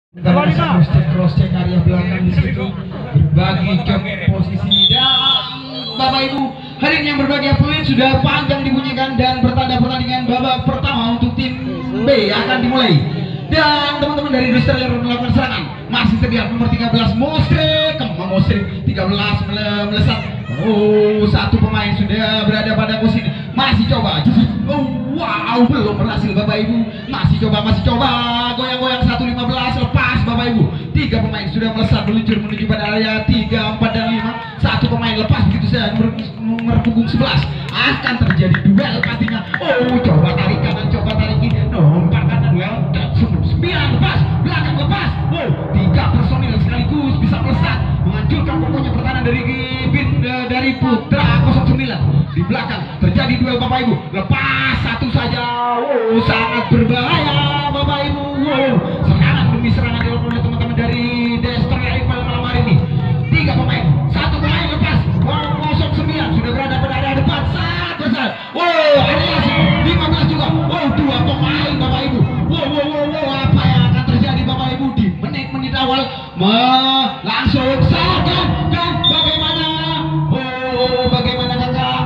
Cross check area belakang di situ berbagi jam posisi dan Bapak Ibu hari ini yang berbagi poin sudah panjang dibunyikan dan bertanda pertandingan babak pertama untuk tim B akan dimulai dan teman-teman dari Destroyer melakukan serangan masih terlihat nomor 13 Mosrik 13 melesat. Oh, satu pemain sudah berada pada posisi masih coba. Oh, wow, belum berhasil Bapak Ibu. Masih coba goyang-goyang 115 lepas Bapak Ibu. Tiga pemain sudah melesat meluncur menuju pada area 3, 4 dan 5. Satu pemain lepas begitu saja nomor punggung 11. Akan terjadi duel pastinya. Oh, coba tarik kanan, coba tarik kiri. Nomor kanan duel 9 lepas, belakang lepas. Oh, tiga personil sekaligus bisa melesat menghancurkan pokoknya pertahanan dari Putra 09. Di belakang terjadi duel Bapak Ibu. Lepas satu saja. Oh, sangat berbahaya Bapak Ibu. Oh, serangan demi serangan dilakukan oleh teman-teman dari Destroyer pada malam hari ini. Tiga pemain, satu pemain lepas. Oh, 09 sudah berada pada area depan. Sangat besar. Oh, area 15 juga. Oh, dua pemain Bapak Ibu. Wow, apa yang akan terjadi Bapak Ibu di menit-menit awal? Langsung saja dan bagaimana? Oh, bagaimana kakak?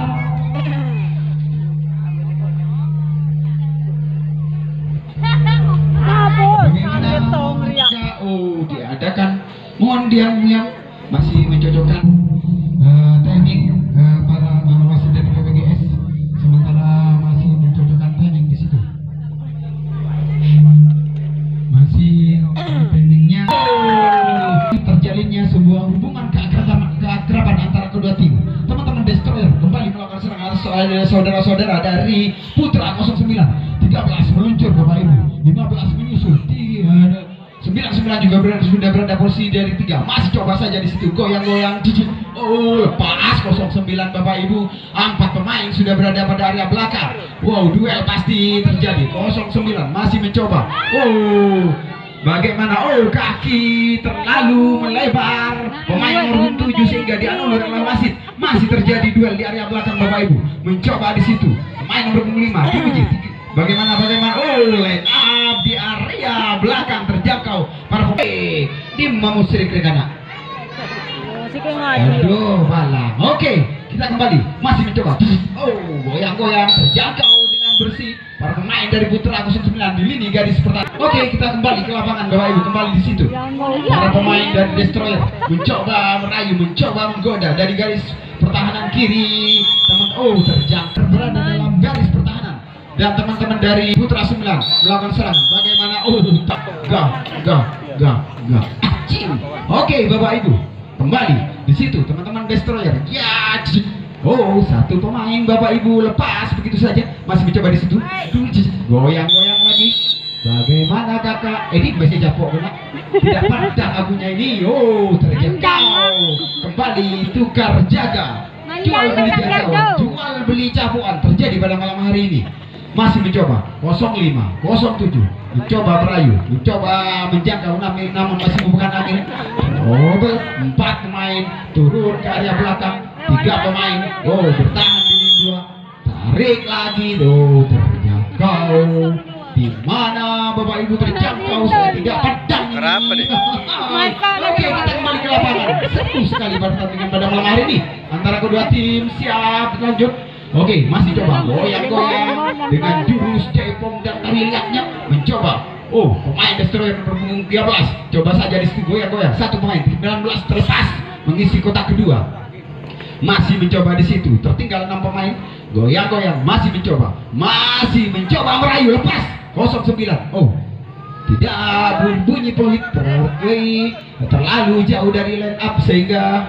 Bagaimana? Oh, diadakan. Mohon diam masih mencocokkan timing para wasit dari PPGS sementara masih mencocokkan timing di situ. Masih timingnya. Terjalinnya sebuah hubungan keakraban antara kedua tim. Teman-teman Destroyer kembali melakukan serangan saudara-saudara dari Putra 09. 13 meluncur Bapak Ibu, 15 menyusul, 99 juga sudah berada posisi dari 3. Masih coba saja di situ goyang-goyang. Oh, lepas 09 Bapak Ibu. 4 pemain sudah berada pada area belakang. Wow, duel pasti terjadi. 09 masih mencoba. Oh, bagaimana? Oh, kaki terlalu melebar pemain nomor 7 sehingga dianulir oleh wasit. Masih terjadi duel di area belakang Bapak Ibu. Mencoba di situ pemain nomor 5 diuji. Bagaimana? Oh, line up di area belakang terjangkau para pemain di Mosrik Regana. Aduh, malam. Oke, kita kembali masih mencoba. Oh, goyang-goyang terjangkau dengan bersih para pemain dari Putra 09 di lini garis pertahanan. Oke, kita kembali ke lapangan Bapak Ibu, kembali di situ. Para pemain dari Destroyer mencoba merayu, mencoba menggoda dari garis pertahanan kiri. Oh, terjangkau berada dalam garis pertahanan. Dan teman-teman dari Putra 9 melakukan serangan. Bagaimana? Oh, Oke, Bapak Ibu, kembali di situ teman-teman Destroyer. Ya, oh, satu pemain Bapak Ibu lepas begitu saja. Masih mencoba di situ. Goyang-goyang lagi. Bagaimana kakak? Ini masih japok kena. Tidak pandang agunya ini. Oh, terjangkau. Kembali tukar jaga. Jual beli jagoan terjadi pada malam hari ini. Masih mencoba 05, 07 mencoba merayu, mencoba menjangkau namun masih bukan Amir. Oh, 4 pemain turun ke area belakang, 3 pemain. Oh, bertahan di lini 2, tarik lagi. Oh, terjangkau. Di mana Bapak Ibu terjangkau sudah tidak pedang. Oke, kita kembali ke lapangan. Seru sekali pertandingan pada malam hari ini antara kedua tim. Siap lanjut. Oke, masih coba goyang-goyang dengan jurus cepong dan tariannya mencoba. Oh, pemain Destroyer nomor 13 coba saja di situ goyang-goyang. Satu pemain 19 terlepas mengisi kotak kedua. Masih mencoba di situ. Tertinggal 6 pemain. Goyang-goyang masih mencoba merayu lepas 09. Oh, tidak bunyi peluit terlalu jauh dari line up sehingga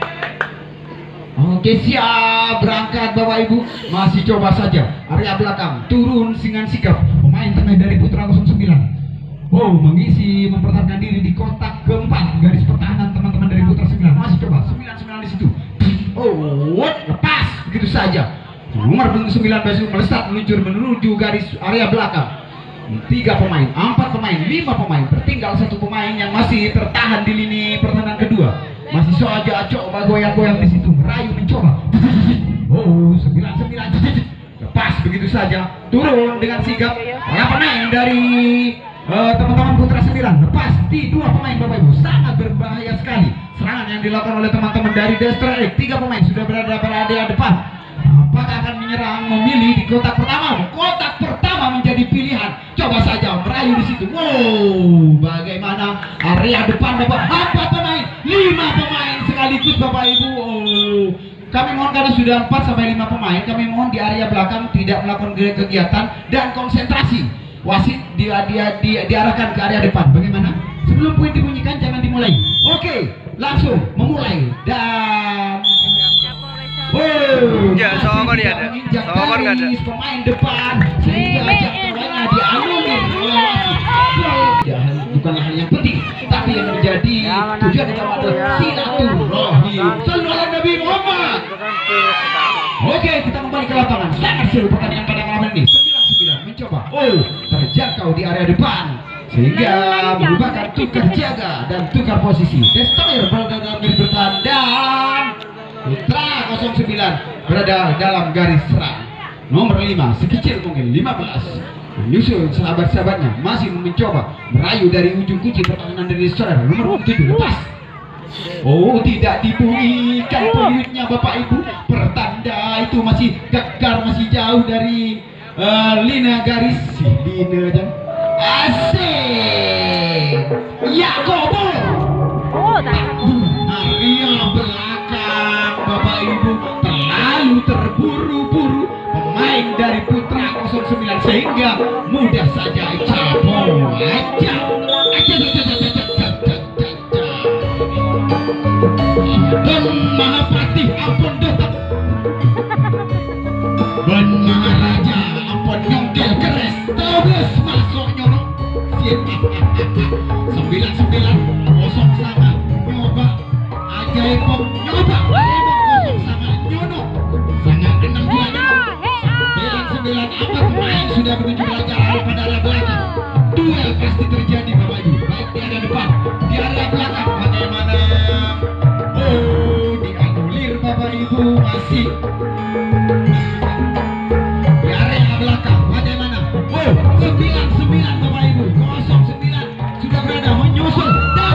oke, siap berangkat Bapak Ibu. Masih coba saja area belakang turun dengan sigap pemain tengah dari Putra 09. Oh, mempertahankan diri di kotak keempat garis pertahanan teman-teman dari Putra 9. Masih coba 99 di situ. Oh, lepas begitu saja. Nomor 9 masih melesat meluncur menuju garis area belakang. 3 pemain, 4 pemain, 5 pemain. Tertinggal 1 pemain yang masih tertahan di lini pertahanan kedua. Masih saja coba goyang-goyang di situ, merayu mencoba. Oh, 99 lepas begitu saja, turun dengan sigap para pemain dari teman-teman Putra 9 pasti dua pemain Bapak Ibu sangat berbahaya sekali. Serangan yang dilakukan oleh teman-teman dari Destroyer X, 3 pemain sudah berada di depan. Apakah akan menyerang, memilih di kotak pertama? Kotak pertama menjadi pilihan. Coba saja merayu di situ. Wow, bagaimana area depan Bapak? 4 pemain, 5 pemain sekaligus Bapak Ibu. Oh, kami mohon karena sudah 4 sampai 5 pemain, kami mohon di area belakang tidak melakukan kegiatan dan konsentrasi. Wasit diarahkan ke area depan. Bagaimana? Sebelum poin dibunyikan jangan dimulai. Oke, langsung memulai dan ya, sokor ya ada. Sokor enggak ada. Pemain depan sehingga jangkauannya dianulir oleh wasit. Bukanlah hal yang penting, tapi yang menjadi tujuan utama adalah silaturahim. Sallallahu alaihi Nabi Muhammad. Oke, kita kembali ke lapangan. Sangat seru pertandingan pada malam ini. 9-9 mencoba. Oh, terjangkau di area depan sehingga merupakan tukar jaga dan tukar posisi. Destroyer berada dalam garis bertahan dan Putra 09 berada dalam garis serang. Nomor 5 sekecil mungkin 15 menyusul sahabat-sahabatnya masih mencoba merayu dari ujung kunci pertahanan dari Destroyer. Nomor 7 lepas. Oh, tidak dibunyikan peluitnya Bapak Ibu. Pertanda itu masih gegar, masih jauh dari lina garis. Lina aja. Asik. Yakobo. Oh, area belakang Bapak Ibu terlalu terburu-buru pemain dari Putra 09 sehingga mudah saja cabut aja. Mahapati ampun dosa, Ben Maharaja ampun nyongkel keres terus masuk nyorok. 99 kosong sama nyoba ajaib nyoba kosong sama nyono sangat 6 9 apa pemain sudah menuju belakang pada arah belakang. Duel pasti terjadi Bapak Ibu, baik di area depan di area belakang. Bagaimana? Oh, dianulir Bapak Ibu masih di area belakang. Bagaimana? Oh, 99 Bapak Ibu 09 sudah berada menyusul dan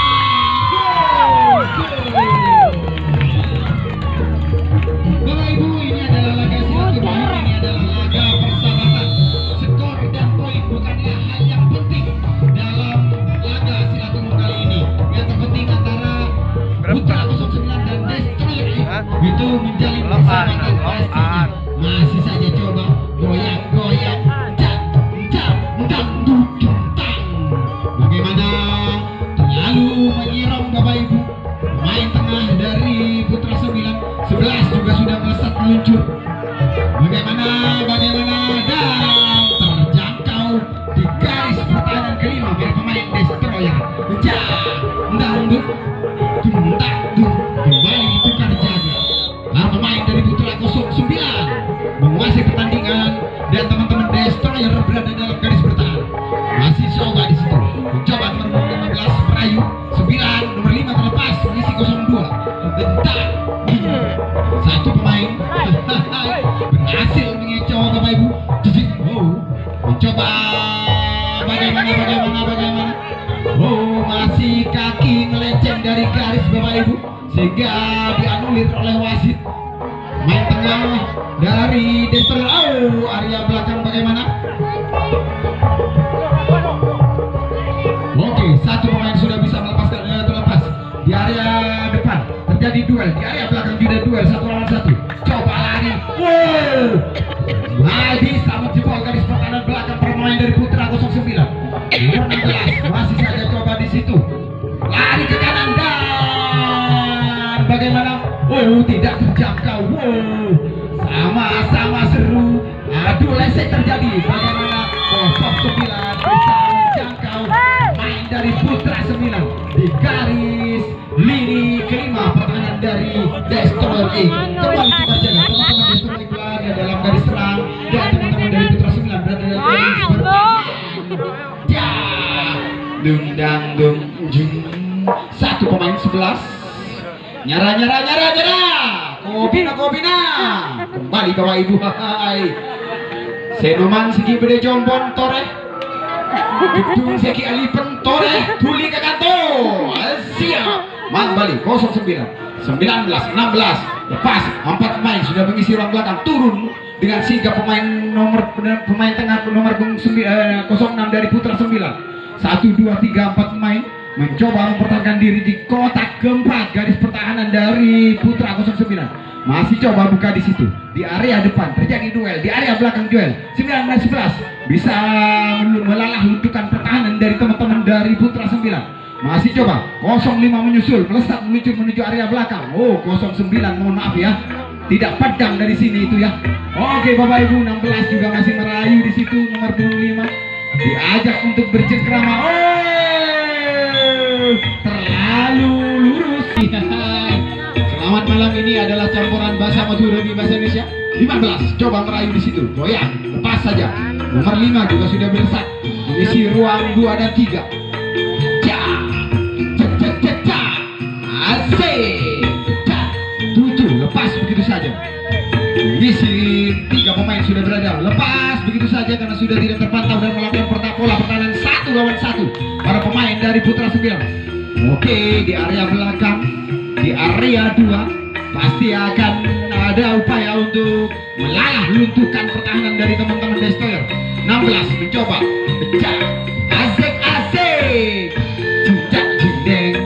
Bapak Ibu, ini adalah laga silaturahim, ini adalah laga persahabatan. Skor dan poin bukanlah hal yang penting dalam laga silaturahim kali ini. Yang terpenting antara Putra 09 dan Destroyer itu menjalin persahabatan pastinya. Masih saja coba goyang-goyang, dangdut kentang. Bagaimana? Terlalu menyerang Bapak Ibu. Main tengah dari Putra 9 11 juga sudah melesat meluncur. Bagaimana dan terjangkau di garis pertahanan kelima biar pemain Destroyer. Dangdut kembali tukar jaga. Nah, pemain dari Putra 09 menguasai pertandingan dan teman-teman Destroyer berada dalam garis bertahan. Masih coba di situ. Mencoba nomor 15 merayu 9, nomor 5 terlepas mengisi 02. Bentar. Satu pemain berhasil mengecoh Bapak Ibu. Oh, mencoba bagaimana? Oh, masih kaki melenceng dari garis Bapak Ibu sehingga dianulir oleh wasit. Main tengah dari Destroyer. Oh, area belakang bagaimana? Oke, satu pemain sudah bisa melepaskan terlepas di area depan. Terjadi duel di area belakang juga duel 1 lawan 1. Coba lari. Wow, lagi sama jebol garis pertahanan belakang pemain dari Putra 09. 16 masih saja coba di situ. Lari ke kanan dan bagaimana? Oh, tidak terjangkau. Wow, sama-sama seru. Adu lesek terjadi. Bagaimana? 09 bisa menjangkau main dari Putra 9 di garis lini kelima pertahanan dari Destroyer X. Kembali tukar jaga. Teman-teman Destroyer X berada dalam garis serang dan teman-teman dari Putra 9 berada dalam garis bertahan. Ya, dung. Satu pemain 11 nyara. Kobina. Kembali Bapak Ibu. Hai. Senoman segi bede jombon toreh. Gedung Zeki Ali Pentore Tuli ke kantor. Siap. Man balik 09 19 16 lepas 4 pemain sudah mengisi ruang belakang, turun dengan sigap pemain tengah nomor 06 dari Putra 9. 1 2 3 4 pemain mencoba mempertahankan diri di kotak keempat garis pertahanan dari Putra 09. Masih coba buka di situ di area depan, terjadi duel di area belakang, duel 19-11 bisa melalah luntukan pertahanan dari teman-teman dari Putra 9. Masih coba 05 menyusul, melesat menuju area belakang. Oh, 09 mohon maaf ya, tidak padam dari sini itu ya. Oke Bapak Ibu, 16 juga masih merayu di situ, nomor 25 diajak untuk bercengkrama. Oh, terlalu lurus. Selamat malam, ini adalah campuran bahasa Madura di bahasa Indonesia. 15 coba merayu di situ, goyang, lepas saja. Nomor 5 juga sudah melesat mengisi ruang 2 dan 3. Asik. 7 lepas begitu saja. Mengisi 3 pemain sudah berada, lepas begitu saja karena sudah tidak terpantau dan melakukan pola pertahanan 1 lawan 1 para pemain dari Putra 9. Oke, di area belakang, di area 2 pasti akan ada upaya untuk melalah luntukan pertahanan dari teman-teman Destroyer. 16 mencoba pecah. Asik. Judak jendeng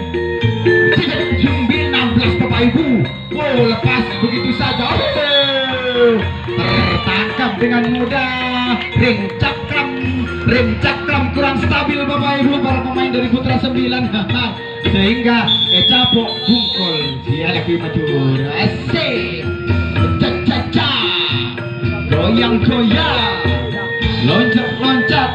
16 Bapak Ibu. Wow, lepas begitu saja. Tertangkap dengan mudah. Rem cakram kurang stabil Bapak Ibu para pemain dari Putra 9. Sehingga capok bungkol dia lebih majur. Asik. Caca goyang loncat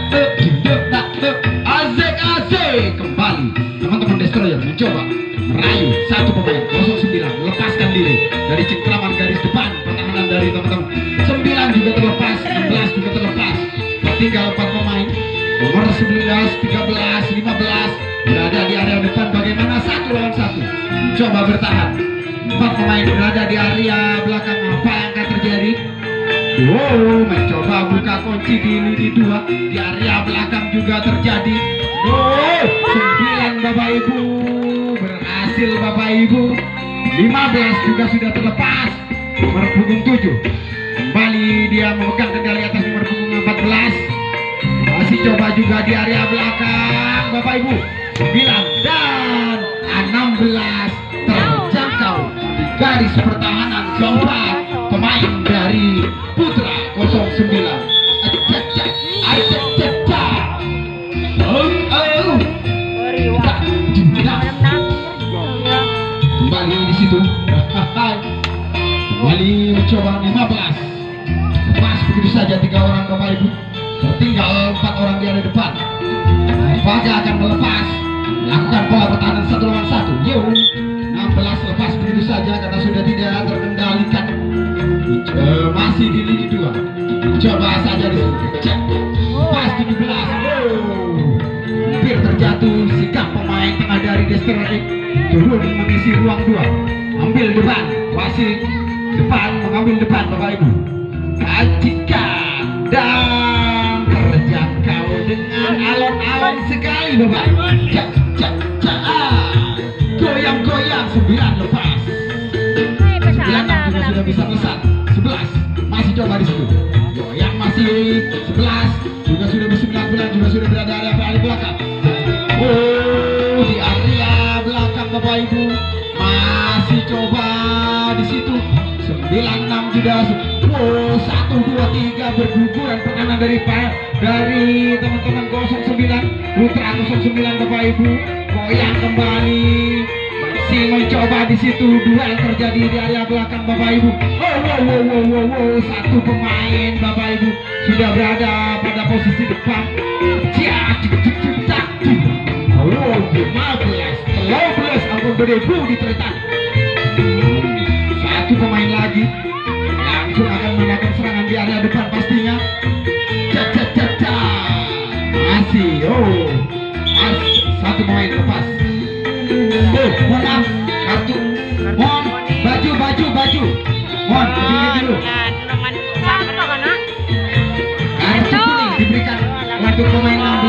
asik. Kembali teman-teman Destroyer mencoba merayu 1 pemain 09 lepaskan diri dari cengkraman garis depan pertahanan dari teman-teman 9 juga terlepas, 16 juga terlepas. Tinggal 4 pemain nomor 11, 13, 15 berada di area depan. Bagaimana 1 lawan 1 mencoba bertahan. 4 pemain berada di area belakang. Apa yang akan terjadi? Wow, mencoba buka kunci di lini 2 di area belakang juga terjadi. 9 Bapak Ibu berhasil Bapak Ibu. 15 juga sudah terlepas nomor punggung 7. Kembali dia memegang kendali atas nomor punggung 14. Masih coba juga di area belakang Bapak Ibu. 9 dan 16 terjangkau di garis pertahanan keempat pemain dari Putra 09. Kembali di situ. Kembali mencoba 15. Lepas begitu saja 3 orang Bapak Ibu. Tertinggal 4 orang di area depan. Apakah akan melepas? Lakukan pola pertahanan 1 lawan 1. Yo, 16 lepas begitu saja karena sudah tidak terkendalikan. Masih di lini 2. Coba saja di situ. Cek. Pas 17. Hampir terjatuh sikap pemain tengah dari Destroyer. Turun mengisi ruang 2. Ambil depan. Wasit depan mengambil depan Bapak Ibu. Ajikan dan terjangkau dengan alon-alon sekali Bapak. Goyang-goyang 9 lepas. 96 juga sudah bisa melesat. 11 masih coba di situ. Goyang masih 11 juga sudah 9 juga sudah berada di area belakang. Oh, di area belakang Bapak Ibu masih coba di situ. 96 sudah. Oh, 1 2 3 berguguran pertahanan dari teman-teman 09 Putra 09 Bapak Ibu. Goyang kembali. Masih mencoba di situ, duel terjadi di area belakang Bapak Ibu. Wow, 1 pemain Bapak Ibu sudah berada pada posisi depan. Oh, 15 ampun beribu diteretan. 1 pemain lagi langsung akan melakukan serangan di area depan pastinya. Masih 1 pemain lepas. Mohon maaf, kartu, mohon baju. Mohon berdiri dulu. Kartu kuning diberikan untuk pemain 16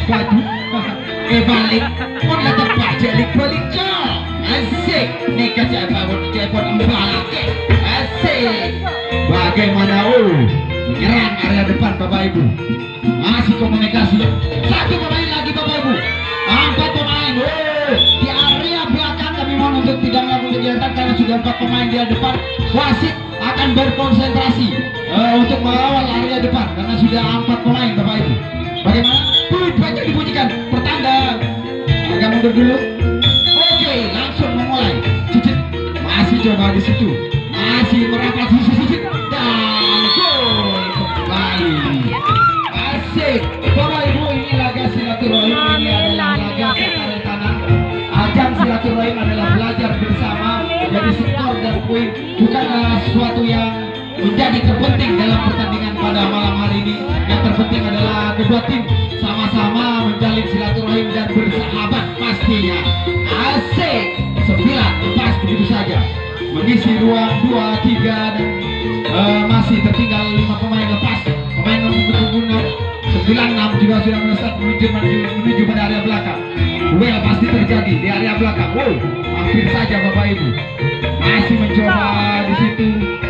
baju balik pun letak balik asik nih kaca bangun telepon balik asik bagaimana menyerang area depan Bapak Ibu masih komunikasi satu pemain lagi Bapak Ibu 4 pemain di area belakang kami mohon untuk tidak melakukan kegiatan karena sudah 4 pemain di depan wasit akan berkonsentrasi untuk mengawal area depan karena sudah 4 pemain Bapak Ibu bagaimana banyak dibunyikan pertanda agak mundur dulu oke langsung memulai Cicit masih coba di situ masih merapat sisi Cicit dan gol kembali asik Bapak Ibu ini laga silaturahim ini adalah laga sekali tanah ajang silaturahim adalah belajar bersama jadi skor dan poin bukanlah sesuatu yang menjadi terpenting dalam pertandingan pada malam hari ini yang terpenting adalah kedua tim sama-sama menjalin silaturahim dan bersahabat pastinya asik 9 pas begitu saja mengisi ruang 2, 3 dan masih tertinggal 5 pemain lepas pemain nomor 9, 6 juga sudah melesat menuju pada area belakang duel pasti terjadi di area belakang hampir saja Bapak Ibu masih mencoba di situ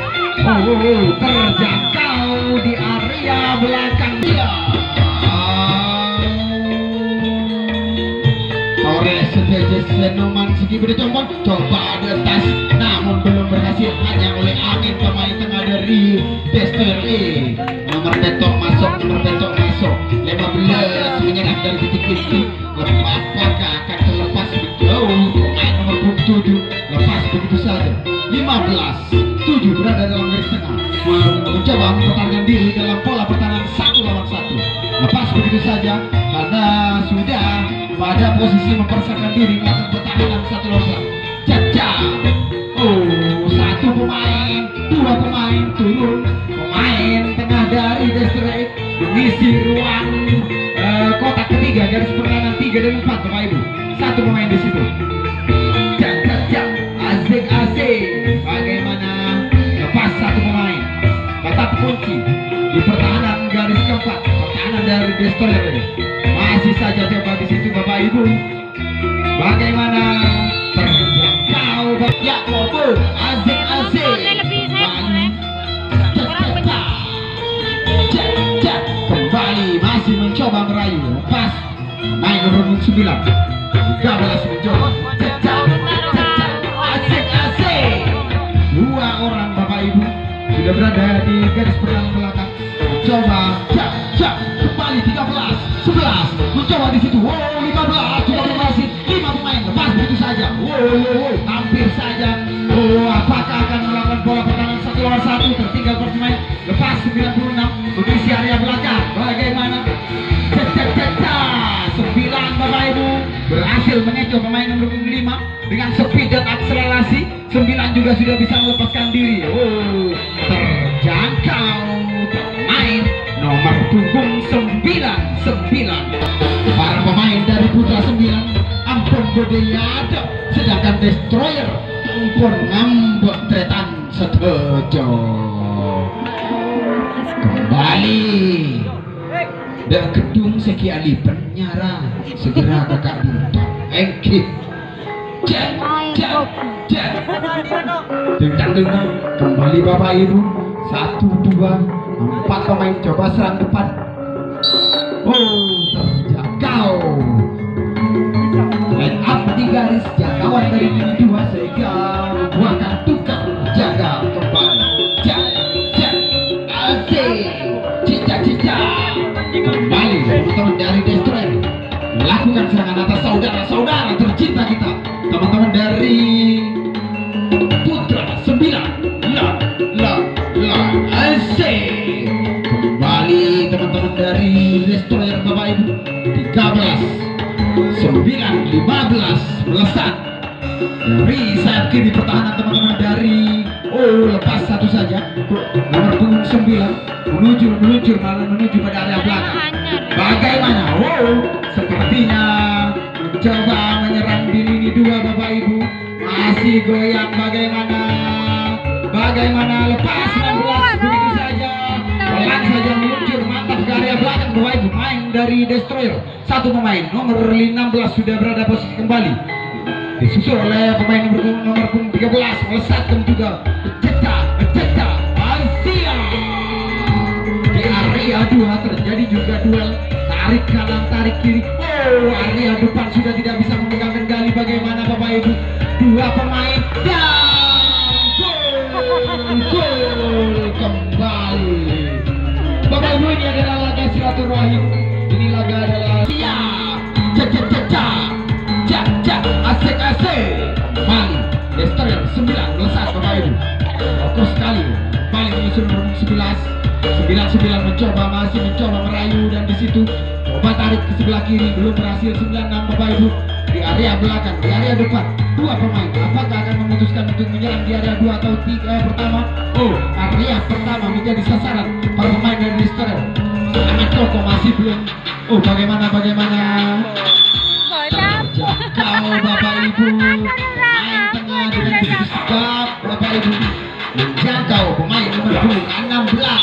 terjangkau di area belakang dia Torres Senoman Sigi bercoba di atas namun belum berhasil hanya oleh angin pemain tengah dari Tester nomor petok masuk 15 menyerang dari titik inti apakah akan terlepas jauh pemain nomor 7 lepas begitu saja 15-7 berada dalam garis tengah mencoba mempertahankan diri dalam pola pertahanan 1 lawan 1 lepas begitu saja karena sudah pada posisi mempersiapkan diri melakukan pertahanan 1 lawan 1 caca 1 pemain 2 pemain turun pemain tengah dari Desiree mengisi ruang kotak ketiga garis pertahanan 3 dan 4 Bapak Ibu 1 pemain di situ asik bagaimana lepas 1 pemain tetap kunci di pertahanan garis keempat pertahanan dari Destroyer ini masih saja coba di situ Bapak Ibu bagaimana terjangkau ya maupun asik kembali masih mencoba merayu lepas main nomor 9 13 mencoba dua orang Bapak Ibu sudah berada di garis pertahanan belakang coba kembali 13 11 mencoba di situ 15 sudah berhasil 5 pemain lepas begitu saja hampir saja apakah akan melakukan bola pertahanan 1 lawan 1 tertinggal pemain lepas 96 mengisi area belakang bagaimana 9 Bapak Ibu berhasil mengecoh pemain nomor 5 dengan speed dan akselerasi 9 juga sudah bisa melepaskan diri terjangkau pemain nomor punggung 9 para pemain dari Putra 9 ampun Bodeyada sedangkan Destroyer ampun ngambek tretan setuju kembali dan gedung Seki Ali penyara segera kakak bintang engkip dengar kembali Bapak Ibu 1, 2, 4 pemain coba serang depan terjangkau line up di garis jangkauan dari tim 2 sehingga membuahkan tukar jaga kembali cica kembali teman-teman dari Destroyer melakukan serangan atas saudara-saudara tercinta kita teman-teman dari Putra 9 asik kembali teman-teman dari Destroyer Bapak Ibu 13 9 15 melesat dari sayap kiri pertahanan teman-teman dari lepas 1 saja nomor punggung 9 meluncur menuju pada area belakang bagaimana sepertinya mencoba menyerang di lini 2 Bapak Ibu masih goyang bagaimana lepas 16 begitu saja pelan saja meluncur mantap ke area belakang Bapak Ibu main dari Destroyer. Satu pemain nomor 16 sudah berada posisi kembali, disusul oleh pemain nomor 13 melesatkan juga Ceta Asia. Di area 2 terjadi juga duel tarik kanan tarik kiri. Area depan sudah tidak bisa memegang kendali. Bagaimana Bapak Ibu, dua pemain dan gol kembali. Bapak Ibu, ini adalah laga silaturahim. Ini laga adalah asik kembali. Destroyer 9 melesat Bapak Ibu. Fokus sekali paling menyusun nomor 99 masih mencoba merayu, dan di situ coba tarik ke sebelah kiri, belum berhasil. 96 Bapak Ibu di area belakang, di area depan dua pemain. Apakah akan memutuskan untuk menyerang di area 2 atau 3 pertama? Area pertama menjadi sasaran para pemain dari Destroyer. Sangat kokoh, masih belum. Bagaimana jangkau Bapak Ibu, main tengah dengan begitu sigap Bapak Ibu, menjangkau pemain nomor 16.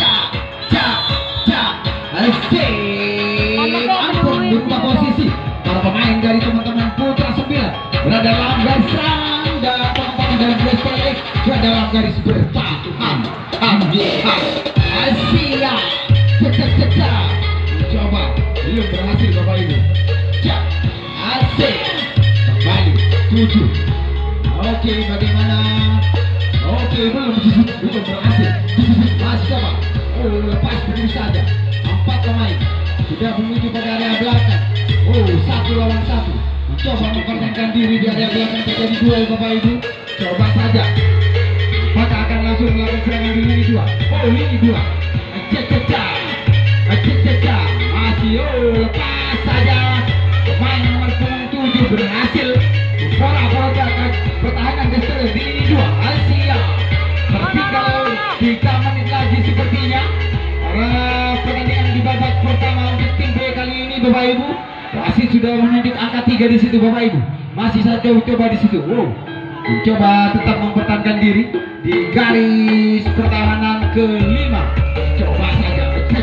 Ampun, berubah posisi para pemain dari teman-teman Putra 9 berada dalam garis serang, dan teman-teman dari Destroyer berada dalam garis bertahan. Asia coba belum berhasil Bapak Ibu. Asik kembali 7. Oke, bagaimana? Belum berhasil. Masih coba. Lepas begitu saja. 4 pemain sudah menuju pada area belakang. 1 lawan 1. Mencoba mempertahankan diri di area belakang, terjadi duel Bapak Ibu. Coba saja. Apakah akan langsung melakukan serangan di lini 2? Lini 2. Masih lepas saja. Pemain nomor 7 berhasil memporak-porandakan pertahanan Destroyer di lini 2. Asia tertinggal 3 menit lagi sepertinya. Pertandingan di babak pertama untuk tim B kali ini Bapak Ibu masih sudah menunjuk angka 3 di situ Bapak Ibu. Masih saja coba di situ. Mencoba tetap mempertahankan diri di garis pertahanan ke-5. Coba saja.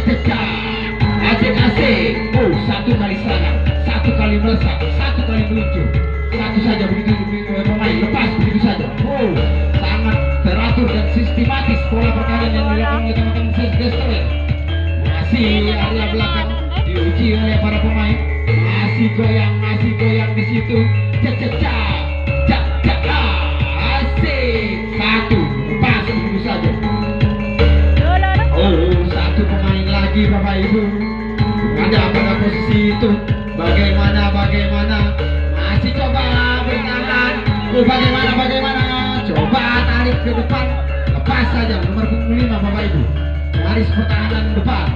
Asik. 1 kali serangan, 1 kali melesat, 1 kali meluncur. 1 saja begitu pemain lepas begitu saja. Sangat teratur dan sistematis pola pertahanan yang dilakukan oleh teman-teman Destroyer. Masih area belakang diuji oleh para pemain. Masih goyang di situ. Asik. 1 lepas begitu saja. 1 pemain lagi Bapak Ibu ada pada posisi itu. Bagaimana masih coba bertahan. Bagaimana coba tarik ke depan, lepas saja nomor 5 Bapak Ibu. Garis pertahanan depan.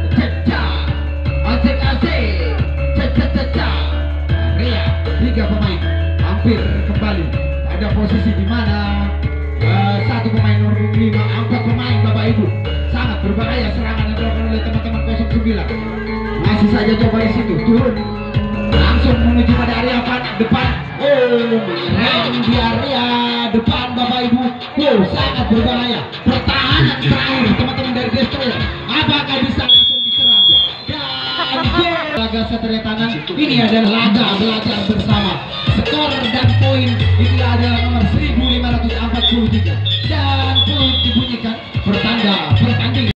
Asik. Area 3 pemain hampir kembali pada posisi di mana 1 pemain nomor 5, 4 pemain Bapak Ibu. Sangat berbahaya serangan yang dilakukan oleh teman-teman 09. Masih saja coba di situ, turun langsung menuju pada area depan. Menyerang di area depan Bapak Ibu. Sangat berbahaya. Pertahanan terakhir teman-teman dari Destroyer, apakah bisa langsung diserang? Dan laga Satria Tangan ini adalah laga belajar bersama. Skor dan poin itu adalah nomor 1543.